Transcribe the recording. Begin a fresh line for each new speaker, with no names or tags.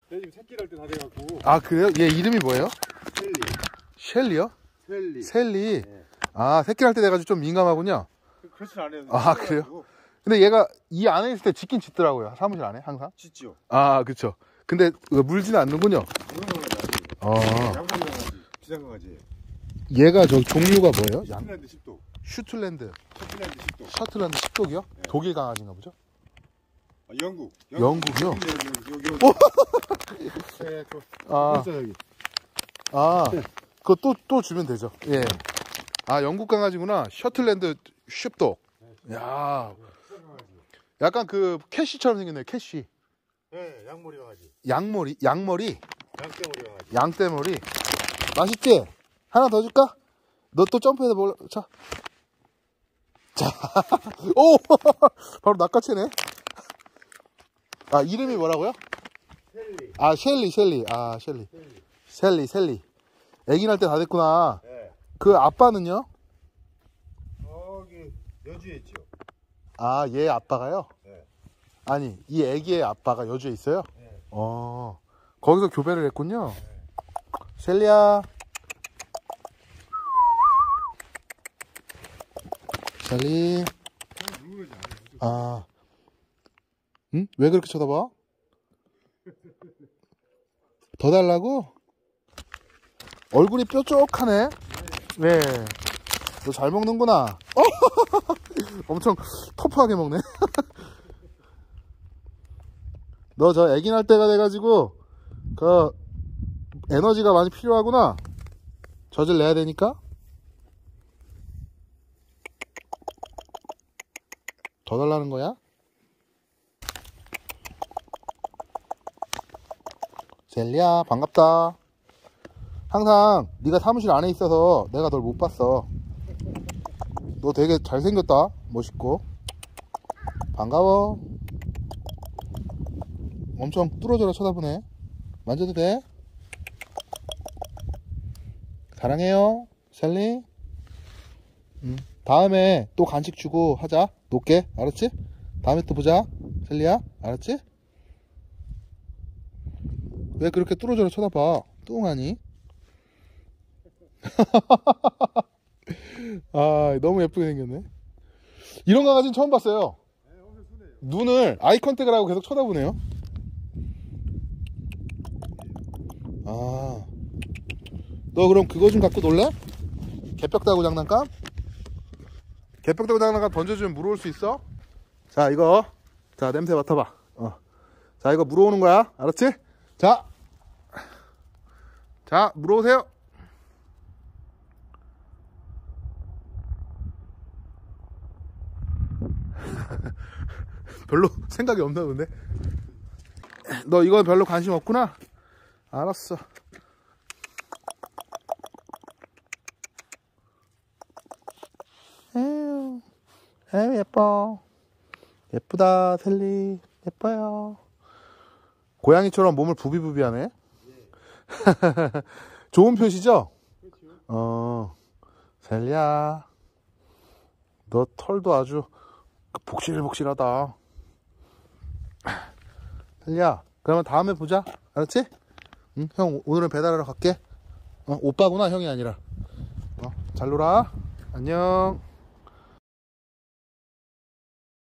얘 지금 새끼를 할 때 다 돼갖고.
아, 그래요? 얘 이름이 뭐예요?
셀리.
셸리요?
셀리.
셀리.
네.
아, 새끼를 할 때 돼가지고 좀 민감하군요.
그렇진 않아요.
아, 그래요? 근데 얘가 이 안에 있을 때 짖긴 짖더라고요. 사무실 안에 항상.
짖죠.
아, 그쵸. 근데 물지는 않는군요.
양반 강아지. 비싼 강아지.
얘가 저 종류가 뭐예요?
슈틀랜드 10도.
슈틀랜드.
셔틀랜드 10도.
셔틀랜드 10독이요?
네.
독일 강아지인가 보죠?
아, 영국.
영국이요?
여기. 네,
아,
여기.
아, 그거 또 주면 되죠. 예. 아, 영국 강아지구나. 셔틀랜드 10독. 야, 약간 그 캐시처럼 생겼네요. 캐시.
네, 양머리 강아지.
양머리.
양떼머리 강아지.
양떼머리. 맛있지? 하나 더 줄까? 너 또 점프해서 몰라. 자. 오! 바로 낚아채네. 아, 이름이 뭐라고요?
셀리.
아, 셸리. 아, 셸리. 애기 날 때 다 됐구나.
네.
그 아빠는요?
저기 여주에 있죠.
아, 얘 아빠가요?
네.
아니, 이 애기의 아빠가 여주에 있어요?
네.
거기서 교배를 했군요. 셸리야. 셸리. 아. 응? 왜 그렇게 쳐다봐? 더 달라고? 얼굴이 뾰족하네? 네. 너 잘 먹는구나. 엄청 터프하게 먹네. 너 저 애기 날 때가 돼가지고, 에너지가 많이 필요하구나. 젖을 내야 되니까. 더 달라는 거야? 젤리야, 반갑다. 항상 네가 사무실 안에 있어서 내가 널 못 봤어. 너 되게 잘생겼다. 멋있고. 반가워. 엄청 뚫어져라 쳐다보네. 만져도 돼? 사랑해요, 셀리. 다음에 또 간식 주고 하자. 놓게. 알았지? 다음에 또 보자. 셀리야, 알았지? 왜 그렇게 뚫어져라 쳐다봐? 뚱하니? 아, 너무 예쁘게 생겼네. 이런 강아지는 처음 봤어요. 눈을 아이 컨택을 하고 계속 쳐다보네요. 아, 너 그럼 그거 좀 갖고 놀래? 개벽다구 장난감? 개벽다구 장난감 던져주면 물어올 수 있어? 자, 이거. 자, 냄새 맡아봐. 자, 이거 물어오는 거야. 알았지? 자, 물어오세요. 별로 생각이 없나 본데? 너 이건 별로 관심 없구나? 알았어. 에휴, 예뻐. 예쁘다, 셀리. 예뻐요. 고양이처럼 몸을 부비부비하네. 좋은 표시죠? 셀리야. 너 털도 아주 복실복실하다. 셀리야, 그러면 다음에 보자. 알았지? 응? 형 오늘은 배달하러 갈게. 오빠구나, 형이 아니라. 잘 놀아. 안녕.